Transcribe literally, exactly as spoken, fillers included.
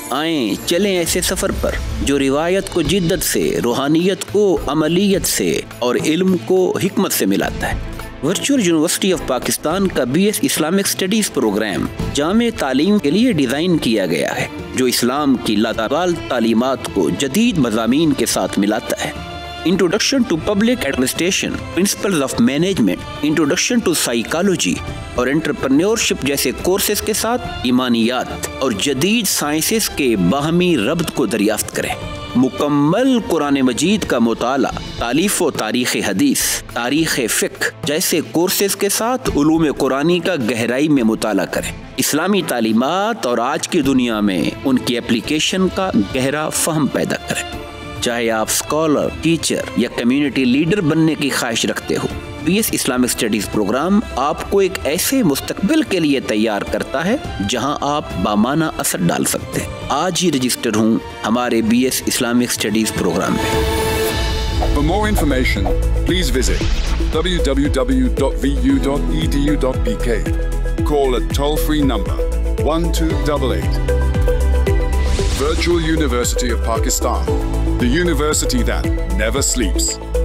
آئیں چلیں ایسے سفر پر جو روایت کو جدت سے، روحانیت کو عملیت سے اور علم کو حکمت سے ملاتا ہے۔ ورچوئل یونیورسٹی آف پاکستان کا B S Islamic studies program جامع تعلیم کے لیے ڈیزائن کیا گیا ہے، جو اسلام کی لاتعداد تعلیمات کو جدید مضامین کے ساتھ ملاتا ہے۔ Introduction to public administration, principles of management, introduction to psychology اور انٹرپرینیورشپ جیسے کورسز کے ساتھ ایمانیات اور جدید سائنسز کے باہمی ربط کو دریافت کریں۔ مکمل قرآن مجید کا مطالعہ، تالیف و تاریخ حدیث، تاریخ فقہ جیسے کورسز کے ساتھ علوم قرآنی کا گہرائی میں مطالعہ کریں۔ اسلامی تعلیمات اور آج کی دنیا میں ان کی اپلیکیشن کا گہرا فہم پیدا کریں۔ چاہے آپ اسکالر، ٹیچر یا کمیونٹی لیڈر بننے کی خواہش رکھتے ہو، B S Islamic studies program آپ کو ایک ایسے مستقبل کے لیے تیار کرتا ہے جہاں آپ بامانہ اثر ڈال سکتے ہیں۔ آج ہی رجسٹر ہوں ہمارے B S Islamic studies program میں۔ For more information, please visit w w w dot v u dot e d u dot p k. Call a toll-free number one two eight eight. Virtual University of Pakistan, the university that never sleeps.